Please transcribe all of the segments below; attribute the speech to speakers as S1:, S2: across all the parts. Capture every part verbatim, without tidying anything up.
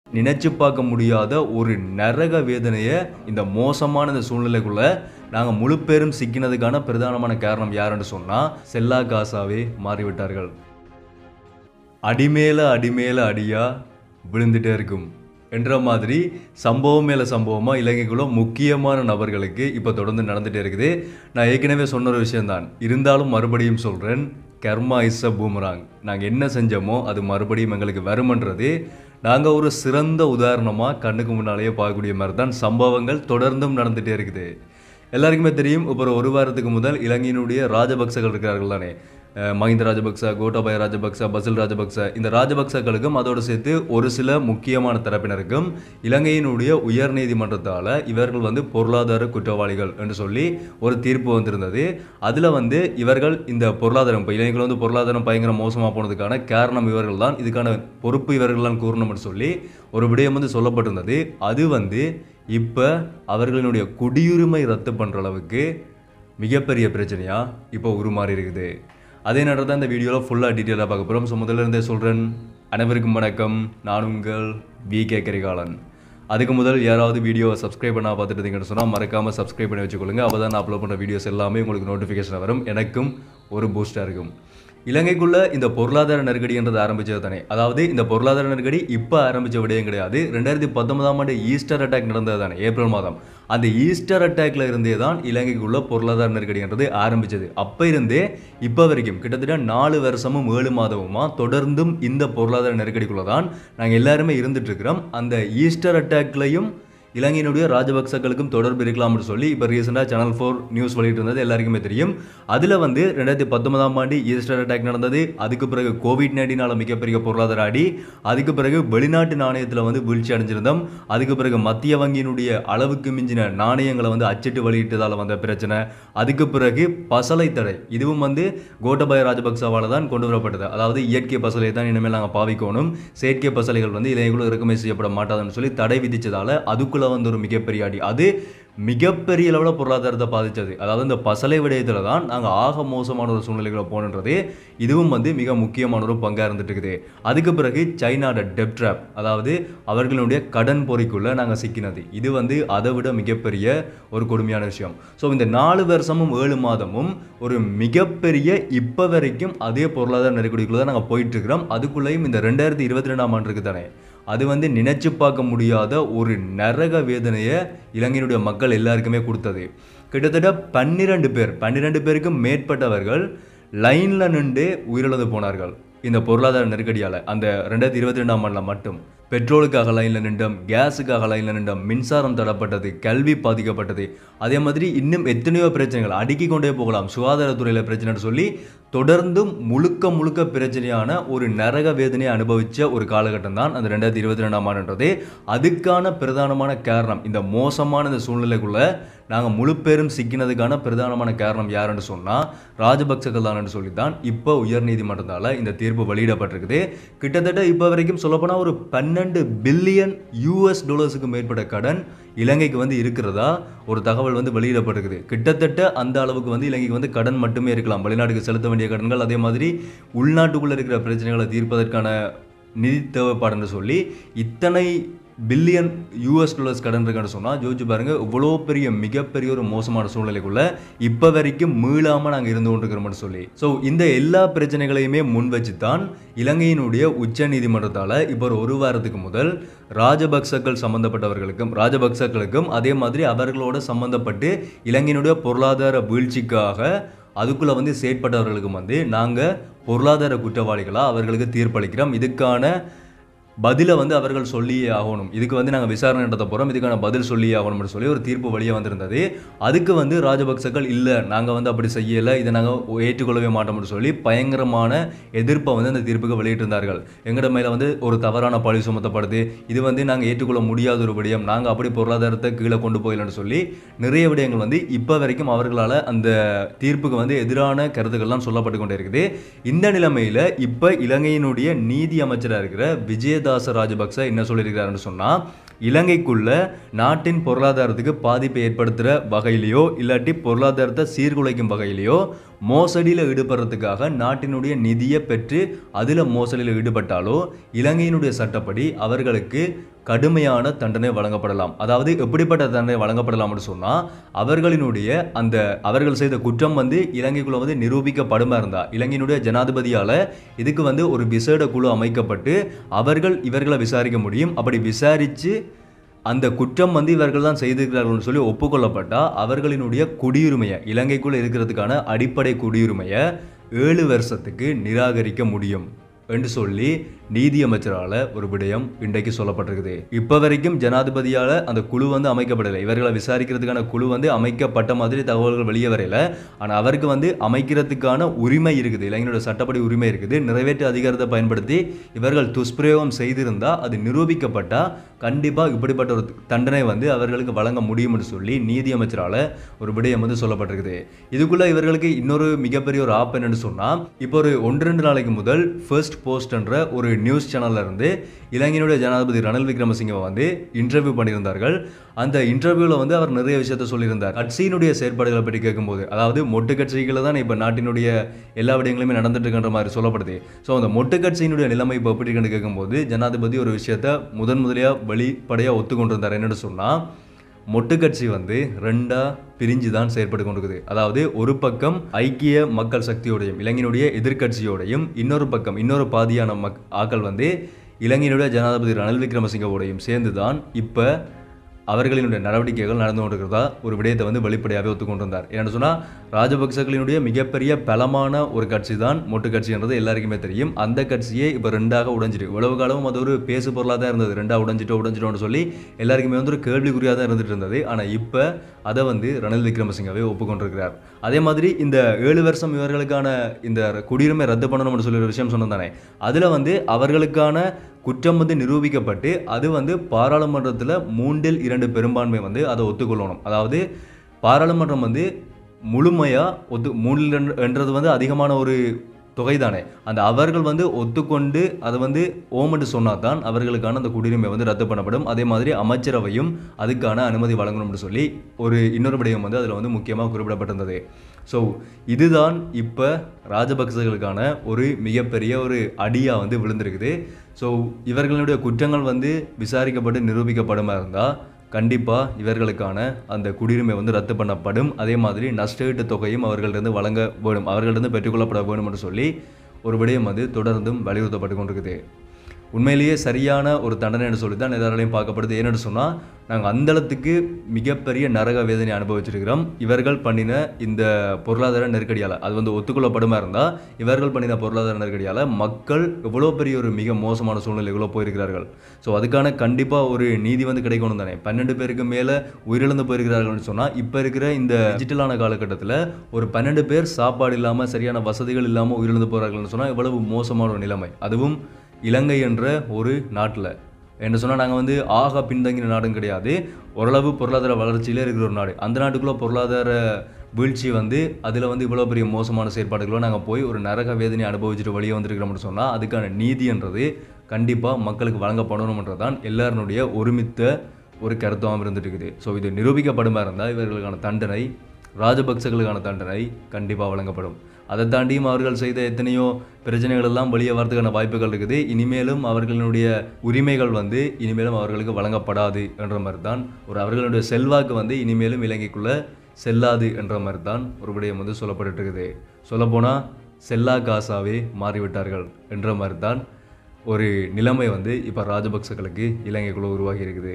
S1: நினைச்சு பார்க்க முடியாத ஒரு நரக வேதனையை இந்த மோசமான இந்த சூழ்நிலைக்குள்ள நாங்கள் முழு பேரும் சிக்கினதுக்கான பிரதானமான காரணம் யாருன்னு சொன்னால் செல்லா காசாவே மாறிவிட்டார்கள். அடிமேல அடிமேல அடியா விழுந்துட்டே இருக்கும் என்ற மாதிரி சம்பவம் மேலே சம்பவமாக இலங்கைக்குள்ள முக்கியமான நபர்களுக்கு இப்போ தொடர்ந்து நடந்துகிட்டே இருக்குது. நான் ஏற்கனவே சொன்ன ஒரு விஷயம்தான், இருந்தாலும் மறுபடியும் சொல்கிறேன், கர்மா இஸ் அ பூமராங். நாங்கள் என்ன செஞ்சோமோ அது மறுபடியும் எங்களுக்கு வருமன்றது நாங்கள் ஒரு சிறந்த உதாரணமாக கண்ணுக்கு முன்னாலேயே பார்க்கக்கூடிய மாதிரி தான் சம்பவங்கள் தொடர்ந்தும் நடந்துகிட்டே இருக்குது. எல்லாருக்குமே தெரியும், இப்போ ஒரு வாரத்துக்கு முதல் இலங்கையினுடைய ராஜபக்சகள் இருக்கிறார்கள் தானே, மஹிந்த ராஜபக்ச, கோட்டாபய ராஜபக்ச, பசில் ராஜபக்ச, இந்த ராஜபக்சக்களுக்கும் அதோடு சேர்த்து ஒரு சில முக்கியமான தரப்பினருக்கும் இலங்கையினுடைய உயர் நீதிமன்றத்தால் இவர்கள் வந்து பொருளாதார குற்றவாளிகள் என்று சொல்லி ஒரு தீர்ப்பு வந்திருந்தது. அதில் வந்து இவர்கள் இந்த பொருளாதாரம் இப்போ இலங்கையில் வந்து பொருளாதாரம் பயங்கர மோசமாக போனதுக்கான காரணம் இவர்கள் தான், இதுக்கான பொறுப்பு இவர்கள் தான் கூறணும்னு சொல்லி ஒரு விடயம் வந்து சொல்லப்பட்டிருந்தது. அது வந்து இப்போ அவர்களினுடைய குடியுரிமை ரத்து பண்ணுற அளவுக்கு மிகப்பெரிய பிரச்சனையாக இப்போ உருமாறி இருக்குது. அதே நேரத்தில் தான் இந்த வீடியோவில் ஃபுல்லாக டீட்டெயிலாக பார்க்க போகிறோம். ஸோ முதல்ல இருந்தே சொல்கிறேன், அனைவருக்கும் வணக்கம், நான் உங்கள் vkkarikalan. அதுக்கு முதல் யாராவது வீடியோவை சப்ஸ்கிரைப் பண்ணால் பார்த்துட்டு இருந்தீங்கன்னு சொன்னால் மறக்காமல் சப்ஸ்கிரைப் பண்ணி வச்சுக்கொள்ளுங்க. அப்போ தான் நான் அப்லோட் பண்ணுற வீடியோஸ் எல்லாமே உங்களுக்கு நோட்டிஃபிகேஷன் வரும், எனக்கும் ஒரு பூஸ்டாக இருக்கும். இலங்கைக்குள்ள இந்த பொருளாதார நெருக்கடின்றது ஆரம்பிச்சது தானே, அதாவது இந்த பொருளாதார நெருக்கடி இப்போ ஆரம்பித்த விடயம் கிடையாது. ரெண்டாயிரத்தி பத்தொன்பதாம் ஆண்டு ஈஸ்டர் அட்டாக் நடந்தது தானே, ஏப்ரல் மாதம். அந்த ஈஸ்டர் அட்டாக்ல இருந்தே தான் இலங்கைக்குள்ள பொருளாதார நெருக்கடின்றது ஆரம்பிச்சது. அப்போ இருந்தே இப்போ வரைக்கும் கிட்டத்தட்ட நாலு வருஷமும் ஏழு மாதமுமா தொடர்ந்தும் இந்த பொருளாதார நெருக்கடிக்குள்ள தான் நாங்கள் எல்லாருமே இருந்துட்டு இருக்கிறோம். அந்த ஈஸ்டர் அட்டாக்லையும் இலங்கையினுடைய ராஜபக்சக்களுக்கும் தொடர்பு இருக்கலாம்னு சொல்லி இப்போ ரீசெண்டாக சேனல் ஃபோர் நியூஸ் வெளியிட்டு இருந்தது எல்லாருக்குமே தெரியும். அதில் வந்து ரெண்டாயிரத்தி பத்தொன்பதாம் ஆண்டு ஈஸ்டர் அட்டாக் நடந்தது. அதுக்கு பிறகு கோவிட் நைன்டீனால் மிகப்பெரிய பொருளாதார அடி, அதுக்கு பிறகு வெளிநாட்டு நாணயத்தில் வந்து வீழ்ச்சி அடைஞ்சிருந்தோம், அதுக்கு பிறகு மத்திய வங்கியினுடைய அளவுக்கு மிஞ்சின நாணயங்களை வந்து அச்சிட்டு வெளியிட்டதால் வந்த பிரச்சனை, அதுக்கு பிறகு பசலை தடை, இதுவும் வந்து கோட்டாபய ராஜபக்சவால் தான் கொண்டு வரப்பட்டது. அதாவது இயற்கை பசலை தான் இனிமேல் நாங்கள் பாவிக்கணும், செயற்கை பசலைகள் வந்து இலங்கைக்குள்ள இறக்குமதி செய்யப்பட மாட்டாதுன்னு சொல்லி தடை விதிச்சதால் அதுக்குள்ள வந்து ஒரு மிகப்பெரிய அடி, அது மிகப்பெரிய அளவில் பொருளாதாரத்தை பாதித்தது. அதாவது இந்த பசலை விடயத்தில் தான் நாங்கள் ஆக மோசமான ஒரு சூழ்நிலைகளை போனன்றது, இதுவும் வந்து மிக முக்கியமான ஒரு பங்காக இருந்துட்டு இருக்குது. அதுக்கு பிறகு சைனாட டெப் ட்ராப், அதாவது அவர்களுடைய கடன் பொறிக்குள்ள நாங்கள் சிக்கினது, இது வந்து அதை விட மிகப்பெரிய ஒரு கொடுமையான விஷயம். ஸோ இந்த நாலு வருஷமும் ஏழு மாதமும் ஒரு மிகப்பெரிய இப்போ வரைக்கும் அதே பொருளாதார நெருக்கடிக்குள்ள தான் நாங்கள் போயிட்டு இருக்கிறோம். அதுக்குள்ளேயும் இந்த ரெண்டாயிரத்தி இருபத்தி ரெண்டாம் ஆண்டு இருக்கு தானே, அது வந்து நினைச்சு பார்க்க முடியாத ஒரு நரக வேதனையை இலங்கையினுடைய மக்கள் எல்லாருக்குமே கொடுத்தது. கிட்டத்தட்ட பன்னிரெண்டு பேர் பன்னிரெண்டு பேருக்கும் மேற்பட்டவர்கள் லைனில் நின்று உயிரிழந்து போனார்கள் இந்த பொருளாதார நெருக்கடியால். அந்த ரெண்டாயிரத்தி இருபத்தி ரெண்டாம் ஆண்டில் மட்டும் பெட்ரோலுக்காக லைனில் நின்றோம், கேஸுக்காக லைனில் நின்றோம், மின்சாரம் தடப்பட்டது, கல்வி பாதிக்கப்பட்டது, அதே மாதிரி இன்னும் எத்தனையோ பிரச்சனைகள் அடுக்கி கொண்டே போகலாம், சுகாதாரத்துறையில் பிரச்சனைன்னு சொல்லி தொடர்ந்தும் முழுக்க முழுக்க பிரச்சனையான ஒரு நரக வேதனையை அனுபவித்த ஒரு காலகட்டம் தான் அந்த ரெண்டாயிரத்தி இருபத்தி ரெண்டாம் ஆண்டுன்றது. அதுக்கான பிரதானமான காரணம், இந்த மோசமான இந்த சூழ்நிலைக்குள்ள நாங்கள் முழு பேரும் சிக்கினதுக்கான பிரதானமான காரணம் யாருன்னு சொன்னால் ராஜபக்சகள் தான் சொல்லி தான் இப்போ உயர் நீதிமன்றத்தால் இந்த தீர்ப்பு வெளியிடப்பட்டிருக்குது. கிட்டத்தட்ட இப்போ வரைக்கும் சொல்லப்போனால் ஒரு பன்னெண்டு பில்லியன் யூஎஸ் டாலர்ஸுக்கு மேற்பட்ட கடன் இலங்கைக்கு வந்து இருக்கிறதா ஒரு தகவல் வந்து வெளியிடப்பட்டிருக்குது. கிட்டத்தட்ட அந்த அளவுக்கு வந்து இலங்கைக்கு வந்து கடன் மட்டுமே இருக்கலாம், வெளிநாட்டுக்கு செலுத்த வேண்டிய கடன்கள், அதே மாதிரி உள்நாட்டுக்குள்ளே இருக்கிற பிரச்சனைகளை தீர்ப்பதற்கான நிதி தேவைப்பாடுன்னு சொல்லி இத்தனை பில்லியன் யூஎஸ் டாலர்ஸ் கடன் இருக்குன்னு சொன்னால் ஜோதிச்சு பாருங்கள், இவ்வளோ பெரிய மிகப்பெரிய ஒரு மோசமான சூழ்நிலைக்குள்ள இப்போ வரைக்கும் மீளாமல் நாங்கள் இருந்து கொண்டிருக்கிறோம்னு சொல்லி. ஸோ இந்த எல்லா பிரச்சனைகளையுமே முன் வச்சு தான் இலங்கையினுடைய உச்ச நீதிமன்றத்தால் இப்போ ஒரு வாரத்துக்கு முதல் ராஜபக்சக்கள் சம்பந்தப்பட்டவர்களுக்கும் ராஜபக்சக்களுக்கும் அதே மாதிரி அவர்களோட சம்பந்தப்பட்டு இலங்கையினுடைய பொருளாதார வீழ்ச்சிக்காக அதுக்குள்ளே வந்து செயற்பட்டவர்களுக்கும் வந்து நாங்கள் பொருளாதார குற்றவாளிகளாக அவர்களுக்கு தீர்ப்பளிக்கிறோம், இதுக்கான பதிலை வந்து அவர்கள் சொல்லியே ஆகணும், இதுக்கு வந்து நாங்கள் விசாரணை நடத்த போகிறோம், இதுக்கான பதில் சொல்லியே ஆகணும்னு சொல்லி ஒரு தீர்ப்பு வழியாக வந்திருந்தது. அதுக்கு வந்து ராஜபக்சக்கள் இல்லை, நாங்கள் வந்து அப்படி செய்யலை, இதை நாங்கள் ஏற்றுக்கொள்ளவே மாட்டோம்னு சொல்லி பயங்கரமான எதிர்ப்பை வந்து அந்த தீர்ப்புக்கு வெளியிட்டிருந்தார்கள். எங்கட மேலே வந்து ஒரு தவறான பழி சுமத்தப்படுது, இது வந்து நாங்கள் ஏற்றுக்கொள்ள முடியாத ஒரு விடயம், நாங்கள் அப்படி பொருளாதாரத்தை கீழே கொண்டு போயிடலன்னு சொல்லி நிறைய விடயங்கள் வந்து இப்போ வரைக்கும் அவர்களால் அந்த தீர்ப்புக்கு வந்து எதிரான கருத்துக்கள்லாம் சொல்லப்பட்டு கொண்டே இருக்குது. இந்த நிலைமையில் இப்போ இலங்கையினுடைய நீதி அமைச்சராக இருக்கிற விஜய ராஜபக்ச என்ன சொல்லியிருக்கிறாருன்னு சொன்னா, இலங்கைக்குள்ள நாட்டின் பொருளாதாரத்துக்கு பாதிப்பை ஏற்படுத்துகிற வகையிலையோ இல்லாட்டி பொருளாதாரத்தை சீர்குலைக்கும் வகையிலையோ மோசடியில் ஈடுபடுறதுக்காக நாட்டினுடைய நிதியை பெற்று அதில் மோசடியில் ஈடுபட்டாலோ இலங்கையினுடைய சட்டப்படி அவர்களுக்கு கடுமையான தண்டனை வழங்கப்படலாம். அதாவது எப்படிப்பட்ட தண்டனை வழங்கப்படலாம்னு சொன்னால் அவர்களினுடைய அந்த அவர்கள் செய்த குற்றம் வந்து இலங்கைக்குள்ள வந்து நிரூபிக்கப்படுமா இருந்தா இலங்கையினுடைய ஜனாதிபதியால் இதுக்கு வந்து ஒரு விசேட குழு அமைக்கப்பட்டு அவர்கள் இவர்களை விசாரிக்க முடியும். அப்படி விசாரித்து அந்த குற்றம் வந்து இவர்கள் தான் செய்திருக்கிறார்கள் சொல்லி ஒப்புக்கொள்ளப்பட்டால் அவர்களினுடைய குடியுரிமையை இலங்கைக்குள்ளே இருக்கிறதுக்கான அடிப்படை குடியுரிமையை ஏழு வருஷத்துக்கு நிராகரிக்க முடியும் என்று சொல்லி நீதியமைச்சரால் ஒரு விடயம் இன்றைக்கு சொல்லப்பட்டிருக்குது. இப்போ வரைக்கும் ஜனாதிபதியால் அந்த குழு வந்து அமைக்கப்படலை. இவர்களை விசாரிக்கிறதுக்கான குழு வந்து அமைக்கப்பட்ட மாதிரி தகவல்கள் வெளியே வரையில. ஆனால் அவருக்கு வந்து அமைக்கிறதுக்கான உரிமை இருக்குது, இளைஞரோட சட்டப்படி உரிமை இருக்குது. நிறைவேற்று அதிகாரத்தை பயன்படுத்தி இவர்கள் துஷ்பிரயோகம் செய்திருந்தால் அது நிரூபிக்கப்பட்டால் கண்டிப்பாக இப்படிப்பட்ட ஒரு தண்டனை வந்து அவர்களுக்கு வழங்க முடியும் என்று சொல்லி நீதியமைச்சரால் ஒரு விடயம் வந்து சொல்லப்பட்டிருக்குது. இதுக்குள்ளே இவர்களுக்கு இன்னொரு மிகப்பெரிய ஒரு ஆப் என்னன்னு சொன்னால் இப்போ ஒரு ஒன்று ரெண்டு நாளைக்கு முதல் ஃபர்ஸ்ட் போஸ்ட் என்ற ஒரு நியூஸ் சேனல்ல இருந்து இலங்கையினுடைய ஜனாதிபதி ரணில் விக்ரமசிங்கவை வந்து இன்டர்வியூ பண்ணியிருந்தார்கள். அந்த இன்டர்வியூவில் வந்து அவர் நிறைய விஷயத்த சொல்லியிருந்தார். கட்சியினுடைய செயற்பாடுகளை பற்றி கேட்கும்போது, அதாவது மொட்டு கட்சிகளை தான் இப்போ நாட்டினுடைய எல்லா விடயங்களுமே நடந்துட்டு இருக்கின்ற மாதிரி சொல்லப்படுது. ஸோ அந்த மொட்டு கட்சியினுடைய நிலைமை இப்போ எப்படி இருக்குன்னு கேட்கும்போது ஜனாதிபதி ஒரு விஷயத்த முதன் முதலியாக வெளிப்படையாக ஒத்துக்கொண்டிருந்தார். என்னென்னு சொன்னால் மொட்டு கட்சி வந்து ரெண்டா பிரிஞ்சு தான் செயற்பட்டு கொண்டிருக்குது. அதாவது ஒரு பக்கம் ஐக்கிய மக்கள் சக்தியோடையும் இலங்கையினுடைய எதிர்கட்சியோடையும் இன்னொரு பக்கம் இன்னொரு பாதியான மக் ஆக்கள் வந்து இலங்கையினுடைய ஜனாதிபதி ரணில் விக்ரமசிங்கவோடையும் சேர்ந்து தான் இப்போ அவர்களினுடைய நடவடிக்கைகள் நடந்து கொண்டிருக்கிறதா ஒரு விடயத்தை வந்து வெளிப்படையாகவே ஒத்துக்கொண்டிருந்தார். என்னென்னு சொன்னால் ராஜபக்சகளினுடைய மிகப்பெரிய பலமான ஒரு கட்சி தான் மொட்டு கட்சின்றது எல்லாருக்குமே தெரியும். அந்த கட்சியே இப்போ ரெண்டாக உடைஞ்சிட்டு இவ்வளவு காலமும் அது ஒரு பேசு பொருளாக தான் இருந்தது. ரெண்டாக உடைஞ்சிட்டோ உடைஞ்சிட்டோன்னு சொல்லி எல்லாருக்குமே வந்து ஒரு கேள்விக்குறியாக தான் இருந்துட்டு இருந்தது. ஆனால் இப்போ அதை வந்து ரணில் விக்ரமசிங்கவே ஒப்புக்கொண்டிருக்கிறார். அதே மாதிரி இந்த ஏழு வருஷம் இவர்களுக்கான இந்த குடியுரிமை ரத்து பண்ணணும்னு சொல்லி ஒரு விஷயம் சொன்னதானே, அதில் வந்து அவர்களுக்கான குற்றம் வந்து நிரூபிக்கப்பட்டு அது வந்து பாராளுமன்றத்தில் மூன்றில் இரண்டு பெரும்பான்மை வந்து அதை ஒத்துக்கொள்ளணும். அதாவது பாராளுமன்றம் வந்து முழுமையாக ஒத்து மூன்றில் என்றது வந்து அதிகமான ஒரு தொகை தானே, அந்த அவர்கள் வந்து ஒத்துக்கொண்டு அதை வந்து ஓமென்று சொன்னால் தான் அவர்களுக்கான அந்த குடியுரிமை வந்து ரத்து பண்ணப்படும். அதே மாதிரி அமைச்சரவையும் அதுக்கான அனுமதி வழங்கணும்னு சொல்லி ஒரு இன்னொரு விடயம் வந்து அதில் வந்து முக்கியமாக குறிப்பிடப்பட்டிருந்தது. ஸோ இதுதான் இப்போ ராஜபக்சர்களுக்கான ஒரு மிகப்பெரிய ஒரு அடியாக வந்து விழுந்திருக்குது. ஸோ இவர்களுடைய குற்றங்கள் வந்து விசாரிக்கப்பட்டு நிரூபிக்கப்படுமா இருந்தால் கண்டிப்பாக இவர்களுக்கான அந்த குடியுரிமை வந்து ரத்து பண்ணப்படும். அதே மாதிரி நஷ்டஈட்டு தொகையும் அவர்களிருந்து வழங்க வேணும், அவர்களிருந்து பெற்றுக்கொள்ளப்பட வேணும் என்று சொல்லி ஒரு விடயம் வந்து தொடர்ந்தும் வலியுறுத்தப்பட்டு கொண்டிருக்குது. உண்மையிலேயே சரியான ஒரு தண்டனை என்று சொல்லி தான் எல்லாராலையும் பார்க்கப்படுது. ஏன்னு சொன்னால் நாங்கள் அந்தளத்துக்கு மிகப்பெரிய நரக வேதனை அனுபவிச்சிருக்கிறோம். இவர்கள் பண்ணின இந்த பொருளாதார நெருக்கடியால் அது வந்து ஒத்துக்கொள்ளப்படுமா இருந்தால் இவர்கள் பண்ணின பொருளாதார நெருக்கடியால் மக்கள் எவ்வளோ பெரிய ஒரு மிக மோசமான சூழ்நிலைகளோ போயிருக்கிறார்கள். ஸோ அதுக்கான கண்டிப்பாக ஒரு நீதி வந்து கிடைக்கணும் தானே. பன்னெண்டு பேருக்கு மேலே உயிரிழந்து போயிருக்கிறார்கள்னு சொன்னால் இப்போ இருக்கிற இந்த டிஜிட்டலான காலகட்டத்தில் ஒரு பன்னெண்டு பேர் சாப்பாடு இல்லாமல் சரியான வசதிகள் இல்லாமல் உயிரிழந்து போகிறார்கள்னு சொன்னால் எவ்வளவு மோசமான ஒரு நிலைமை, அதுவும் இலங்கை என்ற ஒரு நாட்டில். என்று சொன்னால் நாங்கள் வந்து ஆக பின்தங்கின நாடும் கிடையாது, ஓரளவு பொருளாதார வளர்ச்சியிலே இருக்கிற ஒரு நாடு. அந்த நாட்டுக்குள்ளே பொருளாதார வீழ்ச்சி வந்து அதில் வந்து இவ்வளோ பெரிய மோசமான செயற்பாடுகளோ நாங்கள் போய் ஒரு நரக வேதனை அனுபவிச்சுட்டு வெளியே வந்திருக்கிறோம்னு சொன்னால் அதுக்கான நீதின்றது கண்டிப்பாக மக்களுக்கு வழங்கப்படணும்ன்றது தான் எல்லாருடைய ஒருமித்த ஒரு கருத்தாகவும் இருந்துட்டு இருக்குது. ஸோ இது நிரூபிக்கப்படுமா இருந்தால் இவர்களுக்கான தண்டனை, ராஜபக்சர்களுக்கான தண்டனை கண்டிப்பாக வழங்கப்படும். அதை தாண்டியும் அவர்கள் செய்த எத்தனையோ பிரச்சனைகள் எல்லாம் வெளியே வரதுக்கான வாய்ப்புகள் இருக்குது. இனிமேலும் அவர்களுடைய உரிமைகள் வந்து இனிமேலும் அவர்களுக்கு வழங்கப்படாது என்ற மாதிரி தான் ஒரு அவர்களுடைய செல்வாக்கு வந்து இனிமேலும் இலங்கைக்குள்ளே செல்லாது என்ற மாதிரி தான் ஒரு விடயம் வந்து சொல்லப்பட்டு இருக்குது. சொல்லப்போனால் செல்லா காசாவே மாறிவிட்டார்கள் என்ற மாதிரி தான் ஒரு நிலைமை வந்து இப்போ ராஜபக்சர்களுக்கு இலங்கைக்குள்ளே உருவாகி இருக்குது.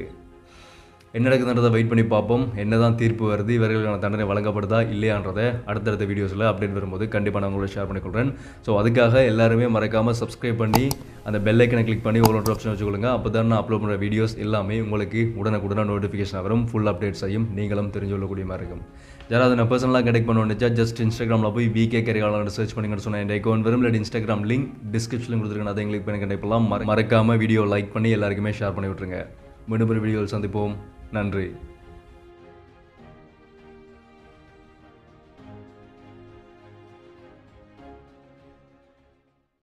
S1: என்ன நடக்குதுன்றதை வெயிட் பண்ணி பார்ப்போம். என்ன தான் தீர்ப்பு வருது, இவர்களுக்கான தண்டனை வழங்கப்படுதா இல்லையான்றதை அடுத்தடுத்த வீடியோஸில் அப்டேட் வரும்போது கண்டிப்பாக நான் உங்களோட ஷேர் பண்ணிக்கொள்கிறேன். ஸோ அதுக்காக எல்லாருமே மறக்காமல் சப்ஸ்கிரைப் பண்ணி அந்த பெல் ஐக்கனை கிளிக் பண்ணி ஒரு ஆப்ஷன் வச்சுக்கொள்ளுங்க. அப்போ தான் நான் அப்லோட் பண்ணுற வீடியோஸ் எல்லாமே உங்களுக்கு உடனுக்குடனே நோட்டிஃபிகேஷன் வரும், ஃபுல் அப்டேட்ஸையும் நீங்களும் தெரிஞ்சு கொள்ளக்கூடிய மாதிரி இருக்கும். யாராவது நான் பர்சனலாக கனெக்ட் பண்ண வந்துச்சா ஜஸ்ட் இன்ஸ்டாகிராமில் போய் vkkarikalan சர்ச் பண்ணிங்கன்னு சொன்னால் என் அக்கௌண்ட் வரும். இல்லை இன்ஸ்டாகிராம் லிங்க் டிஸ்கிரிப்ஷனில் கொடுத்துருக்கேன், அதை கிளிக் பண்ணி கனெக்ட் பண்ணலாம். மறக்காமல் வீடியோ லைக் பண்ணி எல்லாருக்குமே ஷேர் பண்ணி விட்டுருங்க. மீண்டும் ஒரு வீடியோவில் சந்திப்போம். நன்றி.